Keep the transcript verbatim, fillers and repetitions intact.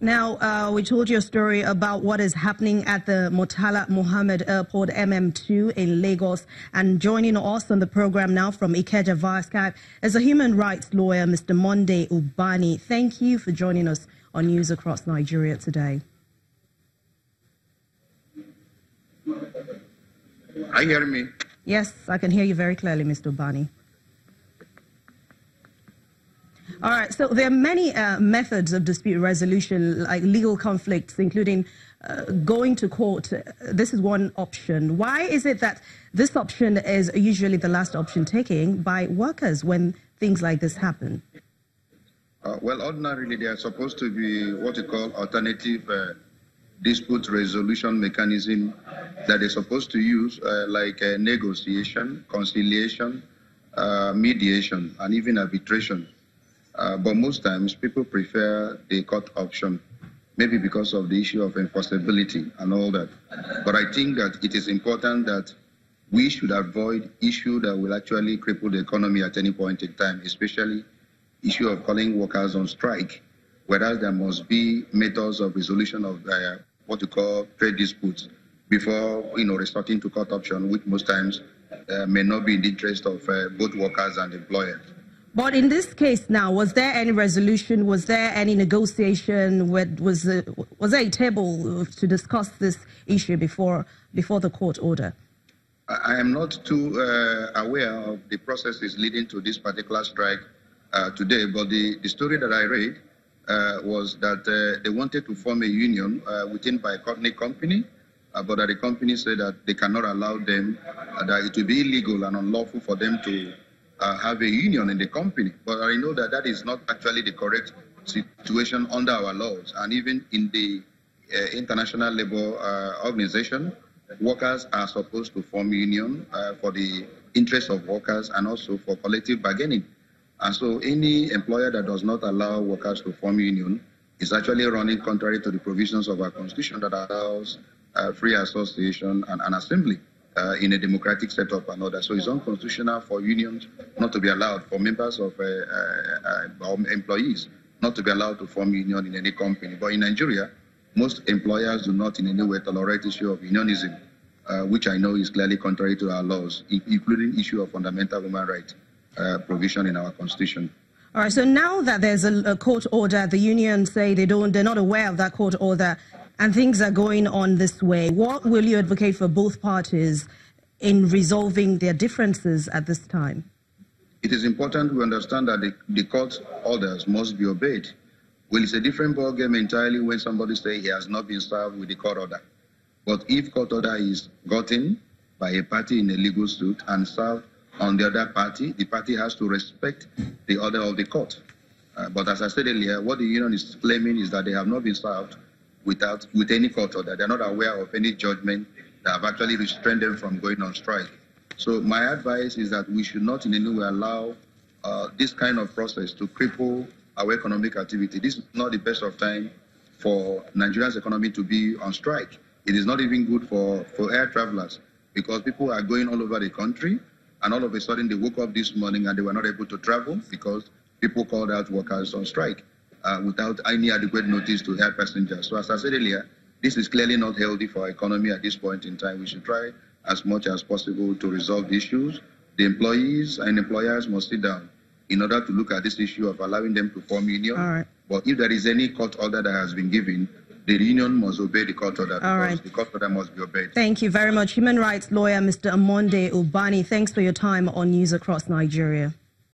Now, uh, we told you a story about what is happening at the Murtala Muhammed Airport M M two in Lagos. And joining us on the program now from Ikeja via Skype is a human rights lawyer, Mister Monday Ubani. Thank you for joining us on News Across Nigeria today. Are you hearing me? Yes, I can hear you very clearly, Mister Ubani. All right, so there are many uh, methods of dispute resolution, like legal conflicts, including uh, going to court. This is one option. Why is it that this option is usually the last option taken by workers when things like this happen? Uh, well, ordinarily, they are supposed to be what you call alternative uh, dispute resolution mechanism that they're supposed to use, uh, like uh, negotiation, conciliation, uh, mediation, and even arbitration. Uh, but most times, people prefer the court option, maybe because of the issue of enforceability and all that. But I think that it is important that we should avoid issues that will actually cripple the economy at any point in time, especially issue of calling workers on strike, whereas there must be methods of resolution of uh, what we call trade disputes before, you know, resorting to court option, which most times uh, may not be in the interest of uh, both workers and employers. But in this case now, was there any resolution? Was there any negotiation? Was there, was there a table to discuss this issue before before the court order? I am not too uh, aware of the processes leading to this particular strike uh, today, but the, the story that I read uh, was that uh, they wanted to form a union uh, within by a company, company uh, but that the company said that they cannot allow them, uh, that it will be illegal and unlawful for them to Uh, have a union in the company. But I know that that is not actually the correct situation under our laws. And even in the uh, International Labour uh, Organization, workers are supposed to form union uh, for the interests of workers and also for collective bargaining. And so any employer that does not allow workers to form union is actually running contrary to the provisions of our constitution that allows uh, free association and, and assembly. Uh, in a democratic setup and order. So it's unconstitutional for unions not to be allowed, for members of uh, uh, uh, employees not to be allowed to form union in any company. But in Nigeria, most employers do not in any way tolerate issue of unionism, uh, which I know is clearly contrary to our laws, including issue of fundamental human rights uh, provision in our constitution. All right, so now that there's a, a court order, the unions say they don't, they're not aware of that court order, and things are going on this way. What will you advocate for both parties in resolving their differences at this time? It is important we understand that the, the court orders must be obeyed. Well, it's a different ballgame entirely when somebody says he has not been served with the court order. But if court order is gotten by a party in a legal suit and served on the other party, the party has to respect the order of the court. Uh, but as I said earlier, what the union is claiming is that they have not been served without with any court order. They're not aware of any judgment that have actually restrained them from going on strike. So my advice is that we should not in any way allow uh, this kind of process to cripple our economic activity. This is not the best of time for Nigeria's economy to be on strike. It is not even good for, for air travelers because people are going all over the country and all of a sudden they woke up this morning and they were not able to travel because people called out workers on strike. Uh, without any adequate notice to air passengers. So as I said earlier, this is clearly not healthy for our economy at this point in time. We should try as much as possible to resolve the issues. The employees and employers must sit down in order to look at this issue of allowing them to form union. All right. But if there is any court order that has been given, the union must obey the court order. All right. The court order must be obeyed. Thank you very much. Human rights lawyer, Mister Monday Ubani, thanks for your time on News Across Nigeria.